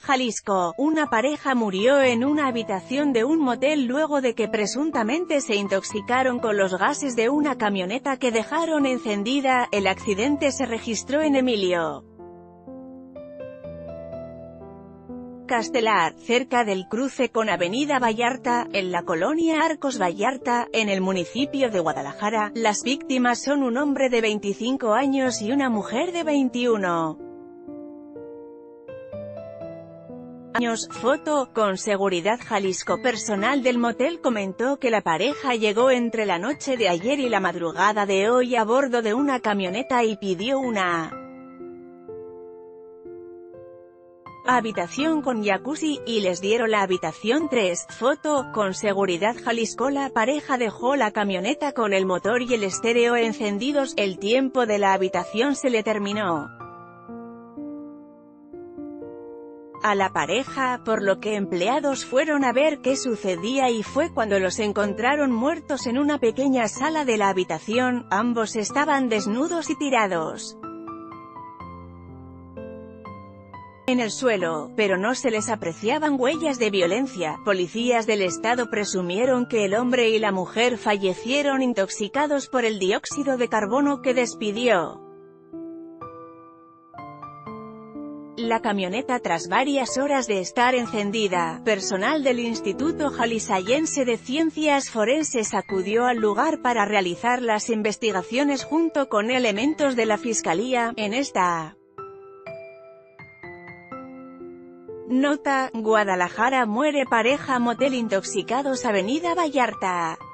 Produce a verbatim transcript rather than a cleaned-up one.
Jalisco. Una pareja murió en una habitación de un motel luego de que presuntamente se intoxicaron con los gases de una camioneta que dejaron encendida. El accidente se registró en Emilio Castelar, cerca del cruce con Avenida Vallarta, en la colonia Arcos Vallarta, en el municipio de Guadalajara. Las víctimas son un hombre de veinticinco años y una mujer de veintiuno años. Foto, con Seguridad Jalisco. Personal del motel comentó que la pareja llegó entre la noche de ayer y la madrugada de hoy a bordo de una camioneta y pidió una habitación con jacuzzi, y les dieron la habitación tres. Foto, con Seguridad Jalisco. La pareja dejó la camioneta con el motor y el estéreo encendidos. El tiempo de la habitación se le terminó a la pareja, por lo que empleados fueron a ver qué sucedía y fue cuando los encontraron muertos en una pequeña sala de la habitación. Ambos estaban desnudos y tirados en el suelo, pero no se les apreciaban huellas de violencia. Policías del estado presumieron que el hombre y la mujer fallecieron intoxicados por el dióxido de carbono que despidió la camioneta tras varias horas de estar encendida. Personal del Instituto Jalisciense de Ciencias Forenses acudió al lugar para realizar las investigaciones junto con elementos de la Fiscalía. En esta nota, Guadalajara muere pareja motel intoxicados. Avenida Vallarta.